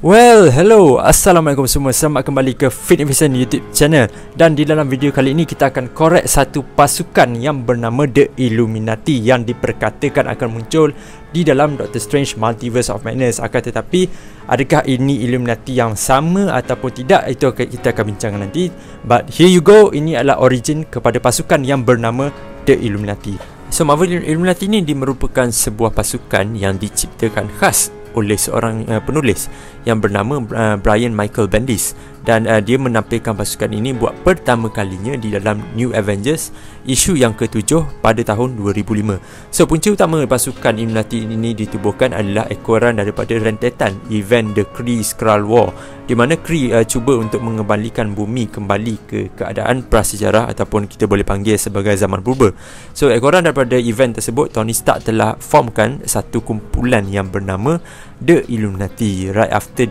Well, hello, assalamualaikum semua. Selamat kembali ke Fit Invasion YouTube channel. Dan di dalam video kali ini kita akan korek satu pasukan yang bernama The Illuminati yang diperkatakan akan muncul di dalam Doctor Strange Multiverse of Madness. Akan tetapi, adakah ini Illuminati yang sama ataupun tidak? Itu kita akan bincangkan nanti. But here you go, ini adalah origin kepada pasukan yang bernama The Illuminati. So, Marvel Illuminati ini merupakan sebuah pasukan yang diciptakan khas oleh seorang penulis yang bernama Brian Michael Bendis, dan dia menampilkan pasukan ini buat pertama kalinya di dalam New Avengers isu yang ke-7 pada tahun 2005. So punca utama pasukan Illuminati ini ditubuhkan adalah ekoran daripada rentetan event The Kree Skrull War, di mana Kree cuba untuk mengembalikan bumi kembali ke keadaan prasejarah ataupun kita boleh panggil sebagai zaman purba. So ekoran daripada event tersebut, Tony Stark telah formkan satu kumpulan yang bernama The Illuminati right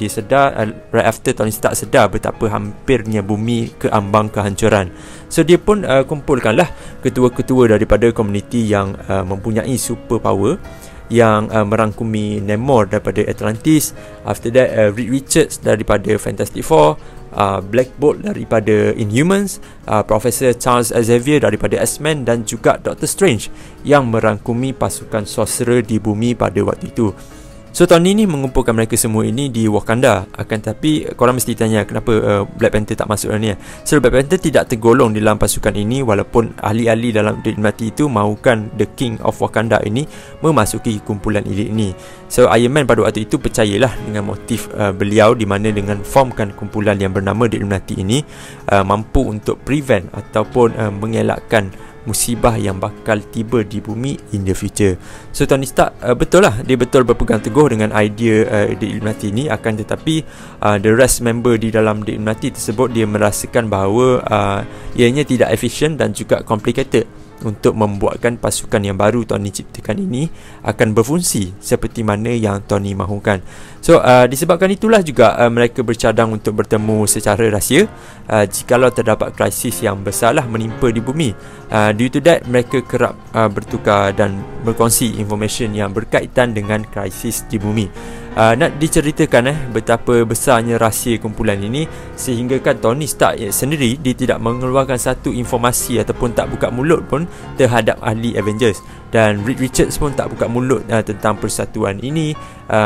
after Tony Stark sedar betapa hampirnya bumi ke ambang kehancuran. So dia pun kumpulkanlah ketua-ketua daripada komuniti yang mempunyai superpower, yang merangkumi Namor daripada Atlantis, after that Reed Richards daripada Fantastic Four, Black Bolt daripada Inhumans, Professor Charles Xavier daripada X-Men, dan juga Doctor Strange yang merangkumi pasukan sorcerer di bumi pada waktu itu. So Tony ni mengumpulkan mereka semua ini di Wakanda. Akan tapi korang mesti tanya kenapa Black Panther tak masuk dalam ni. So Black Panther tidak tergolong dalam pasukan ini, walaupun ahli-ahli dalam The Illuminati itu mahukan The King of Wakanda ini memasuki kumpulan elit ini. So Iron Man pada waktu itu percayalah dengan motif beliau, di mana dengan formkan kumpulan yang bernama The Illuminati ini mampu untuk prevent ataupun mengelakkan musibah yang bakal tiba di bumi in the future. So Tony Stark betul lah, dia betul berpegang teguh dengan idea The Illuminati ini. Akan tetapi the rest member di dalam The Illuminati tersebut, dia merasakan bahawa ianya tidak efisien dan juga complicated untuk membuatkan pasukan yang baru Tony ciptakan ini akan berfungsi seperti mana yang Tony mahukan. So disebabkan itulah juga mereka bercadang untuk bertemu secara rahsia jikalau terdapat krisis yang besarlah menimpa di bumi. Due to that, mereka kerap bertukar dan berkongsi information yang berkaitan dengan krisis di bumi. Nak diceritakan betapa besarnya rahsia kumpulan ini, sehingga kan Tony Stark sendiri dia tidak mengeluarkan satu informasi ataupun tak buka mulut pun terhadap ahli Avengers, dan Reed Richards pun tak buka mulut tentang persatuan ini.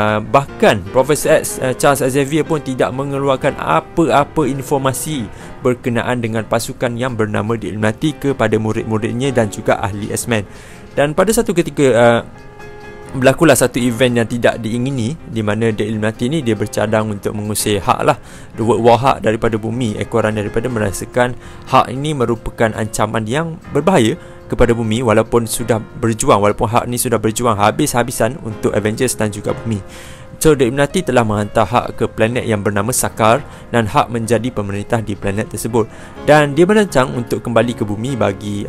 Bahkan Professor X, Charles Xavier pun tidak mengeluarkan apa-apa informasi berkenaan dengan pasukan yang bernama The Illuminati kepada murid-muridnya dan juga ahli X-Men. Dan pada satu ketika berlakulah satu event yang tidak diingini, di mana The Illuminati ni dia bercadang untuk mengusir Hulk lah, the World War Hulk daripada bumi. Ekoran daripada merasakan Hulk ini merupakan ancaman yang berbahaya kepada bumi, walaupun Hulk ni sudah berjuang habis-habisan untuk Avengers dan juga bumi. So The Illuminati telah menghantar Hulk ke planet yang bernama Sakaar, dan Hulk menjadi pemerintah di planet tersebut, dan dia merancang untuk kembali ke bumi bagi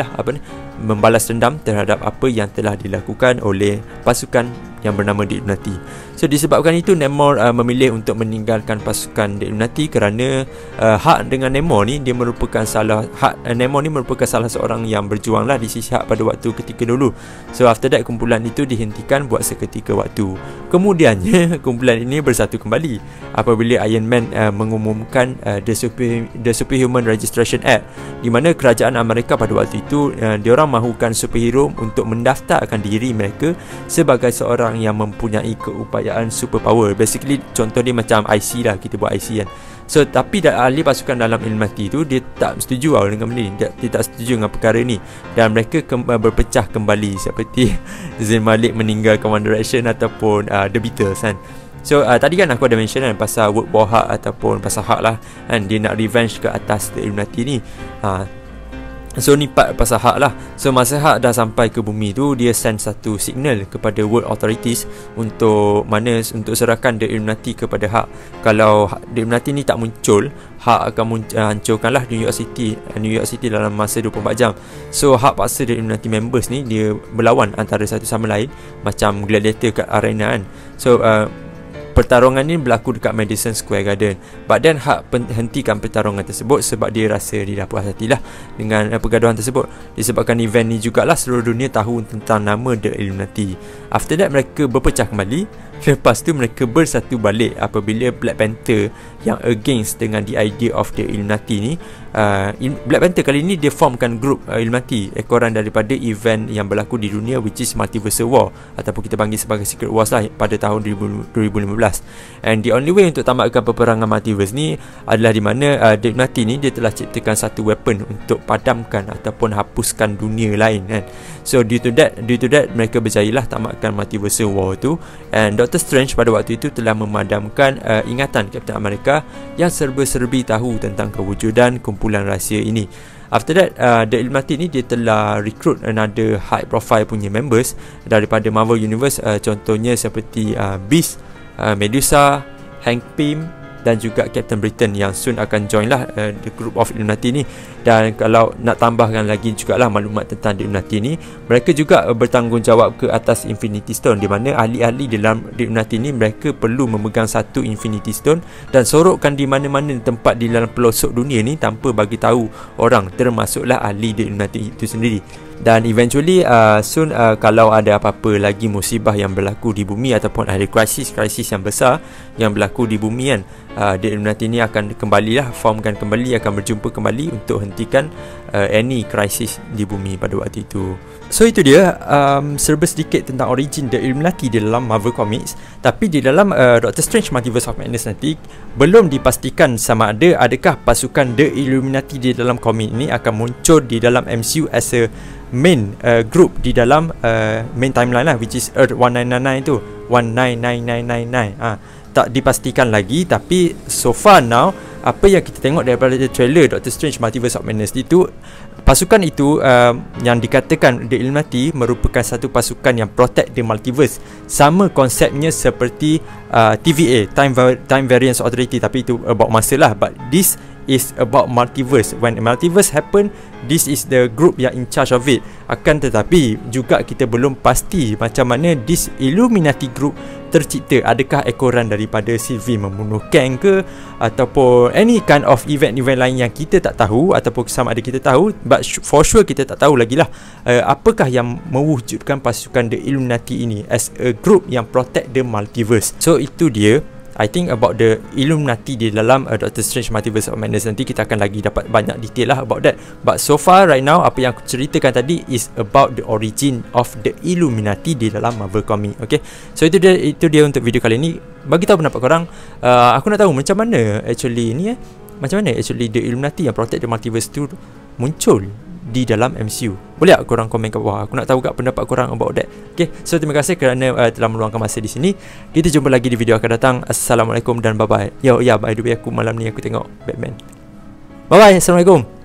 membalas dendam terhadap apa yang telah dilakukan oleh pasukan yang bernama The Illuminati. So disebabkan itu, Namor memilih untuk meninggalkan pasukan The Illuminati kerana Hulk dengan Namor ni dia merupakan Namor ni merupakan salah seorang yang berjuanglah di sisi Hulk pada waktu ketika dulu. So after that, kumpulan itu dihentikan buat seketika waktu. Kemudiannya kumpulan ini bersatu kembali apabila Iron Man mengumumkan the Superhuman Registration Act, di mana kerajaan Amerika pada waktu itu diorang mahukan superhero untuk mendaftarkan diri mereka sebagai seorang yang mempunyai keupayaan superpower. Basically contoh dia macam IC lah, kita buat IC kan. So tapi ahli pasukan dalam Illuminati tu dia tak setuju dengan benda ni, dia tak setuju dengan perkara ni, dan mereka berpecah kembali seperti Zayn Malik meninggalkan One Direction ataupun The Beatles kan. So tadi kan aku ada mention kan pasal World War Hulk ataupun pasal Hulk lah kan, dia nak revenge ke atas The Illuminati ni. So ni part pasal Hulk lah. So masa Hulk dah sampai ke bumi tu, dia send satu signal kepada world authorities untuk serahkan The Illuminati kepada Hulk. Kalau The Illuminati ni tak muncul, Hulk akan hancurkanlah New York City dalam masa 24 jam. So Hulk paksa The Illuminati members ni dia berlawan antara satu sama lain macam gladiator kat arena kan. So pertarungan ni berlaku dekat Madison Square Garden. But then Hulk hentikan pertarungan tersebut sebab dia rasa dia dah puas hatilah dengan pergaduhan tersebut. Disebabkan event ni jugalah seluruh dunia tahu tentang nama The Illuminati. After that mereka berpecah kembali. Lepas tu mereka bersatu balik apabila Black Panther yang against dengan the idea of the Illuminati ni. Black Panther kali ni dia formkan grup Illuminati, ekoran daripada event yang berlaku di dunia, which is Multiverse War, ataupun kita panggil sebagai Secret Wars lah, pada tahun 2015. And the only way untuk tamatkan peperangan Multiverse ni adalah di mana the Illuminati ni dia telah ciptakan satu weapon untuk padamkan ataupun hapuskan dunia lain kan. So due to that mereka berjayalah tamatkan Multiverse War tu. And Doctor Strange pada waktu itu telah memadamkan ingatan Captain America yang serba-serbi tahu tentang kewujudan kumpulan rahsia ini. After that, The Illuminati ni dia telah recruit another high profile punya members daripada Marvel Universe, contohnya seperti Beast, Medusa, Hank Pym dan juga Captain Britain yang soon akan join lah the group of Illuminati ni. Dan kalau nak tambahkan lagi jugalah maklumat tentang The Illuminati ni, mereka juga bertanggungjawab ke atas Infinity Stone, di mana ahli-ahli dalam The Illuminati ni mereka perlu memegang satu Infinity Stone dan sorokkan di mana-mana tempat di dalam pelosok dunia ni tanpa bagi tahu orang, termasuklah ahli The Illuminati itu sendiri. Dan eventually soon kalau ada apa-apa lagi musibah yang berlaku di bumi ataupun ada krisis yang besar yang berlaku di bumi kan, The Illuminati ni akan kembalilah formkan kembali, akan berjumpa kembali untuk hentikan any crisis di bumi pada waktu itu. So itu dia serba sedikit tentang origin The Illuminati di dalam Marvel Comics. Tapi di dalam Doctor Strange Multiverse of Madness nanti belum dipastikan sama ada adakah pasukan The Illuminati di dalam komik ini akan muncul di dalam MCU as a main group di dalam main timeline lah, which is Earth 1999 tu, 199999. Tak dipastikan lagi, tapi so far now apa yang kita tengok daripada trailer Doctor Strange Multiverse of Madness itu, pasukan itu yang dikatakan The Illuminati merupakan satu pasukan yang protect the multiverse. Sama konsepnya seperti TVA, Time Variance Authority, tapi itu about masa lah. But this is about multiverse. When multiverse happen, this is the group yang in charge of it. Akan tetapi juga kita belum pasti macam mana this Illuminati group tercipta. Adakah ekoran daripada Sylvie membunuh Kang ke, ataupun any kind of event-event lain yang kita tak tahu, ataupun sama ada kita tahu, but for sure kita tak tahu lagi lah apakah yang mewujudkan pasukan The Illuminati ini as a group yang protect the multiverse. So itu dia, I think about the Illuminati di dalam Doctor Strange Multiverse of Madness. Nanti kita akan lagi dapat banyak detail lah about that. But so far right now, apa yang aku ceritakan tadi is about the origin of the Illuminati di dalam Marvel Comic. Okay, so itu dia untuk video kali ni. Bagi tahu pendapat korang. Aku nak tahu macam mana actually ni macam mana actually the Illuminati yang protect the multiverse tu muncul di dalam MCU. Boleh tak korang komen kat bawah? Aku nak tahu kat pendapat korang about that. Okay, so terima kasih kerana telah meluangkan masa di sini. Kita jumpa lagi di video akan datang. Assalamualaikum dan bye bye. By the way, aku malam ni aku tengok Batman. Bye bye. Assalamualaikum.